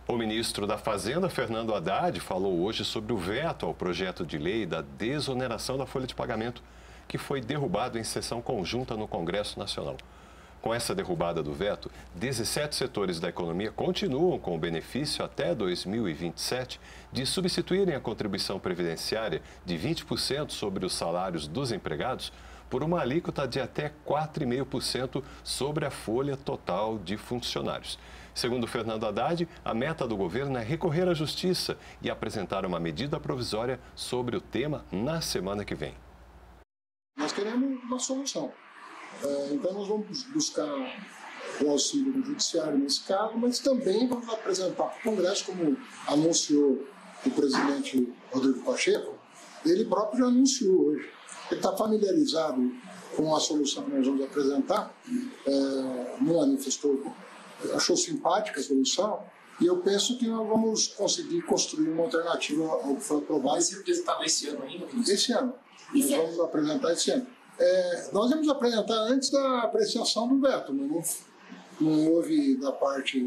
O ministro da Fazenda, Fernando Haddad, falou hoje sobre o veto ao projeto de lei da desoneração da folha de pagamento, que foi derrubado em sessão conjunta no Congresso Nacional. Com essa derrubada do veto, 17 setores da economia continuam com o benefício até 2027 de substituírem a contribuição previdenciária de 20% sobre os salários dos empregados por uma alíquota de até 4,5% sobre a folha total de funcionários. Segundo Fernando Haddad, a meta do governo é recorrer à Justiça e apresentar uma medida provisória sobre o tema na semana que vem. Nós queremos uma solução. Então, nós vamos buscar o auxílio do Judiciário nesse caso, mas também vamos apresentar para o Congresso, como anunciou o presidente Rodrigo Pacheco, ele próprio já anunciou hoje. Ele está familiarizado com a solução que nós vamos apresentar, não manifestou, achou simpática a solução, e eu penso que nós vamos conseguir construir uma alternativa ao que foi aprovado. Vai ser apresentado esse ano ainda? Esse ano. Nós vamos apresentar esse ano. Nós vamos apresentar antes da apreciação do veto, mas não houve da parte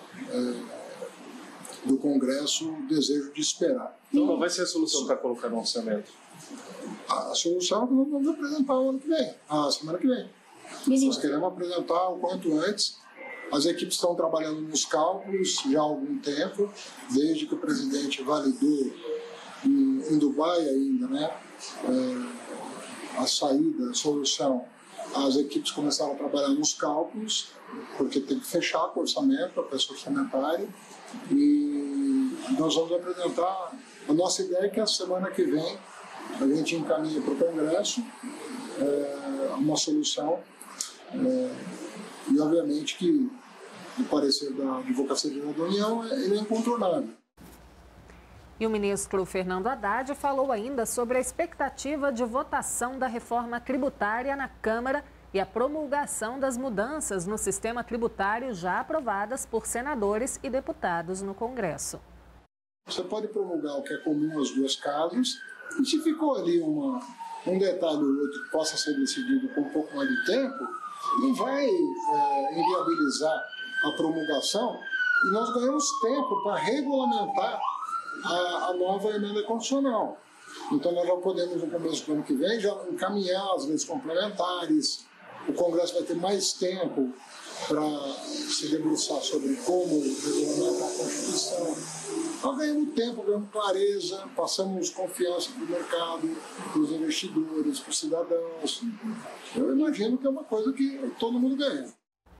do Congresso o desejo de esperar. Então, qual vai ser a solução para colocar no orçamento? A solução é que nós vamos apresentar o ano que vem, a semana que vem. Nós queremos apresentar o quanto antes. As equipes estão trabalhando nos cálculos já há algum tempo, desde que o presidente validou em Dubai ainda, né? A saída, a solução, as equipes começaram a trabalhar nos cálculos, porque tem que fechar com o orçamento, a peça orçamentária, e nós vamos apresentar. A nossa ideia é que a semana que vem a gente encaminha para o Congresso uma solução, e obviamente que o parecer da Advocacia Geral da União ele é incontornável. E o ministro Fernando Haddad falou ainda sobre a expectativa de votação da reforma tributária na Câmara e a promulgação das mudanças no sistema tributário já aprovadas por senadores e deputados no Congresso. Você pode promulgar o que é comum às duas casas, e se ficou ali um detalhe ou outro que possa ser decidido com um pouco mais de tempo, não vai inviabilizar a promulgação, e nós ganhamos tempo para regulamentar a nova emenda constitucional. Então nós já podemos, no começo do ano que vem, já encaminhar as leis complementares. O Congresso vai ter mais tempo para se debruçar sobre como regulamentar a Constituição. Nós ganhamos tempo, ganhamos clareza, passamos confiança para o mercado, para os investidores, para os cidadãos. Eu imagino que é uma coisa que todo mundo ganha.